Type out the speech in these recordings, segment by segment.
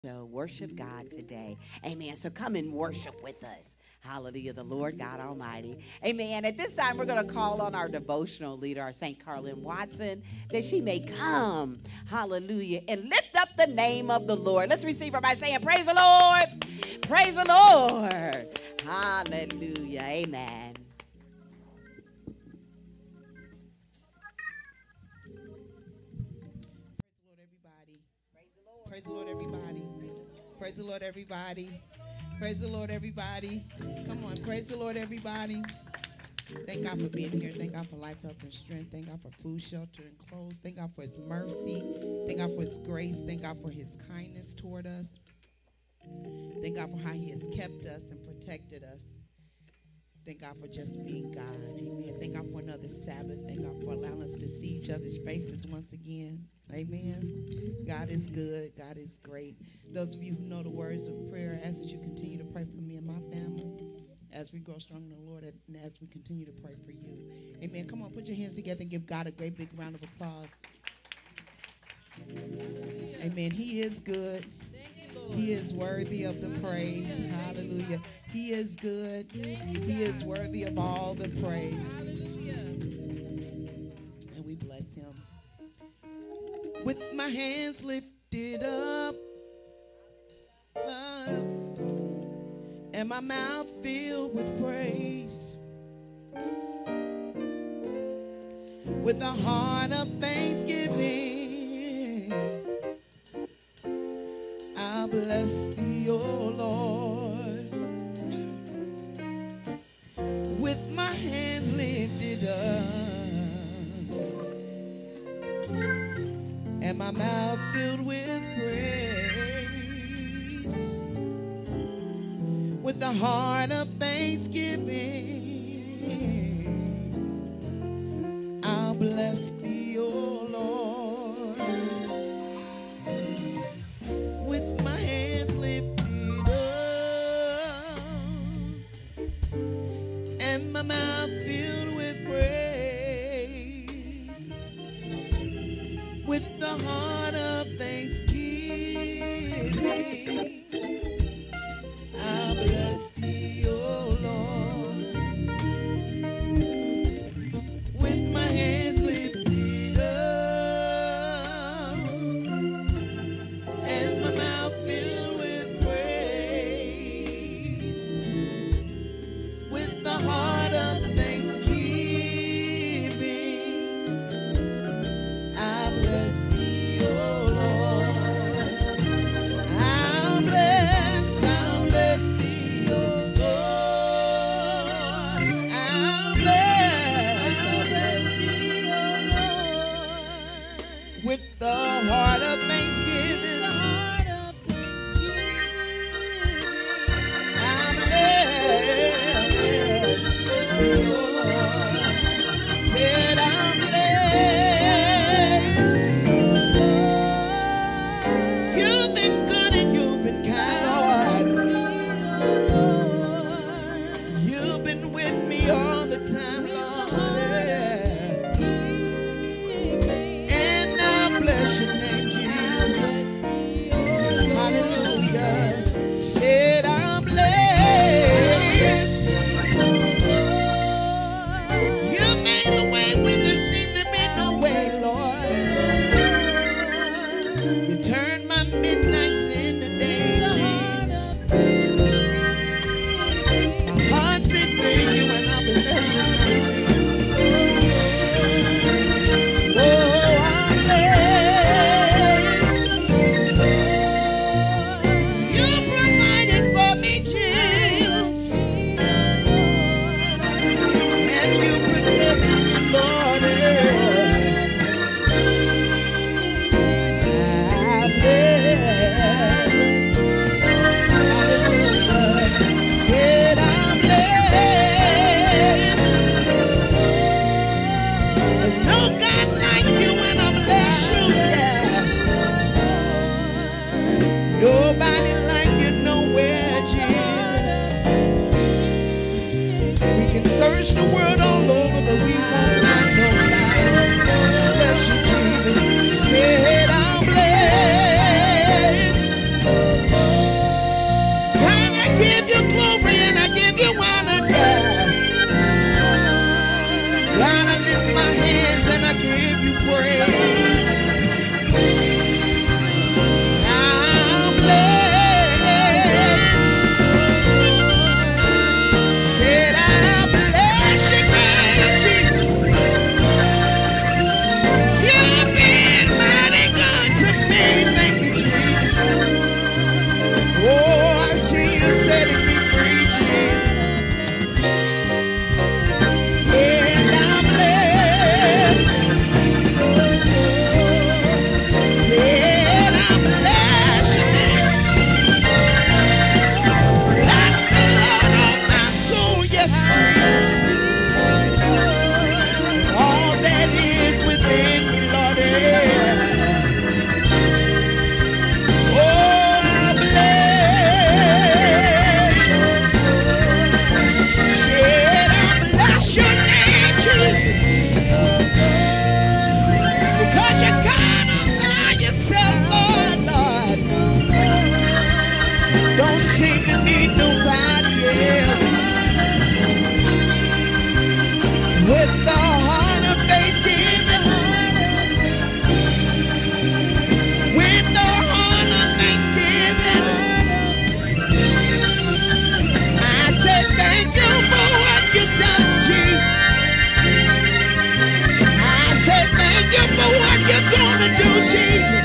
So worship God today. Amen. So come and worship with us. Hallelujah, the Lord God Almighty. Amen. At this time, we're going to call on our devotional leader, our St. Carlin Watson, that she may come, hallelujah, and lift up the name of the Lord. Let's receive her by saying, praise the Lord. Praise the Lord. Hallelujah. Amen. Praise the Lord, everybody. Praise the Lord, everybody. Praise the Lord, everybody. Come on, praise the Lord, everybody. Thank God for being here. Thank God for life, health, and strength. Thank God for food, shelter, and clothes. Thank God for his mercy. Thank God for his grace. Thank God for his kindness toward us. Thank God for how he has kept us and protected us. Thank God for just being God. Amen. Thank God for another Sabbath. Thank God for allowing us to see each other's faces once again. Amen. God is good. God is great. Those of you who know the words of prayer, I ask that you continue to pray for me and my family as we grow strong in the Lord and as we continue to pray for you. Amen. Come on, put your hands together and give God a great big round of applause. Amen. He is good. He is worthy of the praise. Hallelujah. He is good. He is worthy of all the praise. And we bless him. With my hands lifted up, and my mouth filled with praise, with a heart of thanksgiving, I'll bless thee, O Lord. With my hands lifted up and my mouth filled with praise, with a heart of thanksgiving, I'll bless thee, O Lord. With my hands lifted up and my mouth filled with praise, with the heart of thanksgiving, I bless thee, O Lord. With my hands lifted up and my mouth filled with praise, with the heart of thanksgiving, I bless thee, O Lord. I'll bless thee, O Lord. I'll bless thee, O Lord. With the heart of thanksgiving, I'll bless thee, O Lord. Said I'm blessed. You've been good and you've been kind, Lord. You've been with me all the time, Lord. And I bless your name, Jesus. Hallelujah. Said I'm blessed. You made a way when there seemed to be no way, Lord. You turned my midnights into day, Jesus. My heart said thank you and I bless your name. Oh, I'm blessed. You provided for me, Jesus. And you protected me, Lord. I'm blessed. Hallelujah. Said I'm blessed. There's no God like you and I bless you, yeah. Nobody like you nowhere, Jesus. We can search the world all over, but we won't find nobody. Bless you, Jesus. Said I'm blessed. give you glory and I give you honor, God. God, I lift my hands and I give you praise. I'm blessed. Said I bless your name, Jesus. You've been mighty good to me. Thank you, Jesus. Oh, I see you setting me free, Jesus. And I'm blessed. Said I'm blessed. Bless the Lord of my soul, yes, Jesus. All that is within me, Lord. Oh, I'm blessed. Said I bless your name, Jesus. Because you're God all by yourself, Lord, Lord. Don't seem to need nobody else. With the heart of thanksgiving, with the heart of thanksgiving, I said thank you for what you've done, Jesus. I said thank you for what you're gonna do, Jesus.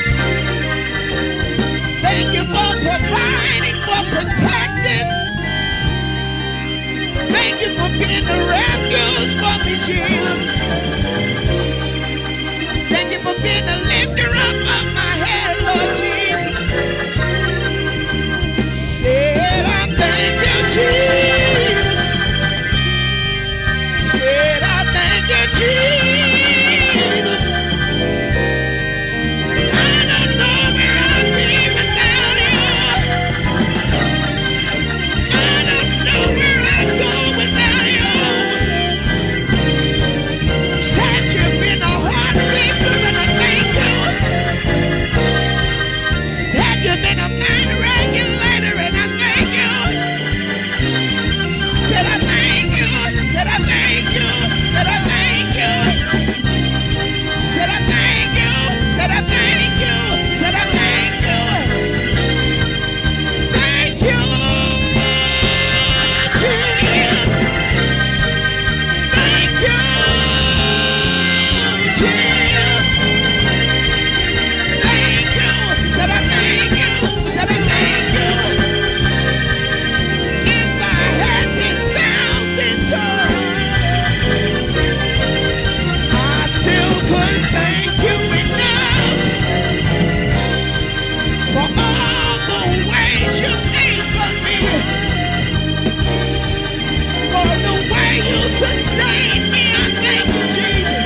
Thank you for providing, for protecting. Thank you for being the refuge for me, Jesus. Thank you for being the lifter up of my head, Lord Jesus. Said I thank you, Jesus. Said I thank you, Jesus. I don't know where I'd be without you. I don't know where I'd go without you. Said you've been a heart fixer and I thank you. Said you've been a mind regulator and I thank you. Said I thank you. Said I thank you. Said I thank you. Said I thank you. Said I thank you. Said I thank you. Thank you, Jesus. Thank you, Jesus. Thank you. Said I thank you. Said I thank you. If I had 10,000 tongues, I still couldn't thank you enough for all the ways you made for me, for the way you sustained me. I thank you, Jesus.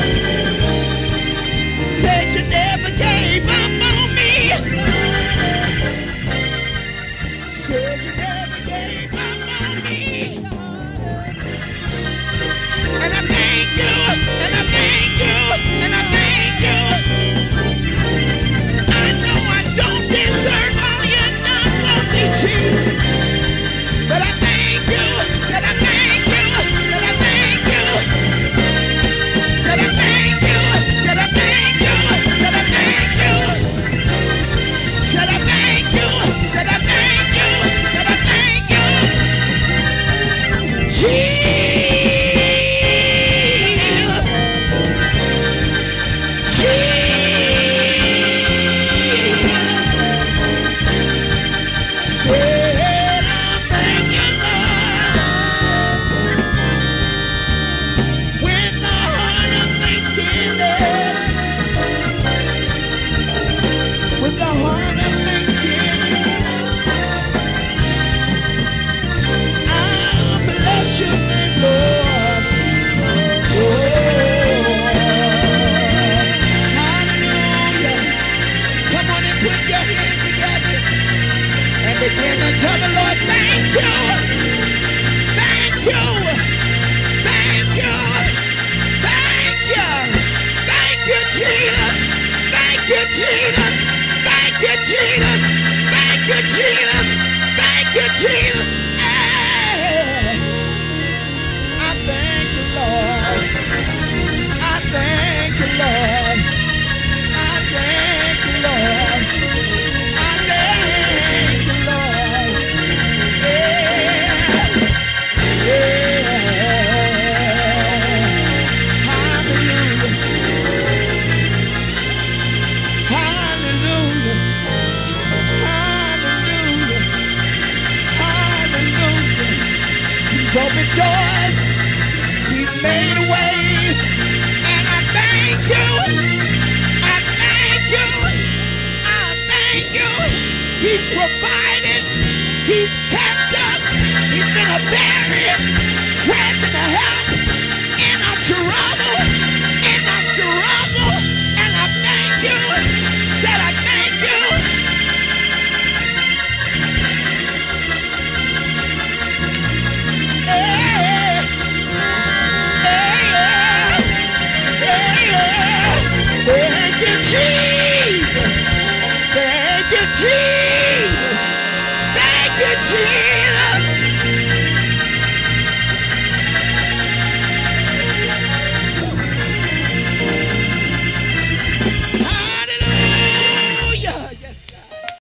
Said you never gave up on me. Said you never gave up on me. And I thank you, and I thank you, and I thank you. I know I don't deserve all you've done for me, Jesus. But I thank you, said I thank you, said I thank you. Said I thank you, said I thank you, said I thank you. Said I thank you, said I thank you, said I thank you. Jesus. Jesus. Said I thank you, Lord. With the heart of thanksgiving, with the heart of thanksgiving, I bless your name, Lord. Oh, hallelujah. Come on and put your hands together and begin to tell the Lord, thank you, thank you, thank you, thank you, thank you, Jesus, thank you, Jesus, thank you, Jesus, thank you, Jesus, thank you, Jesus. He's opened doors. He's made ways. And I thank you. I thank you. I thank you. He's provided. He's kept us. He's been a very present help in our trouble. In our struggle. And I thank you. Said I thank you. Thank you, Jesus. Thank you, Jesus. Thank you, Jesus.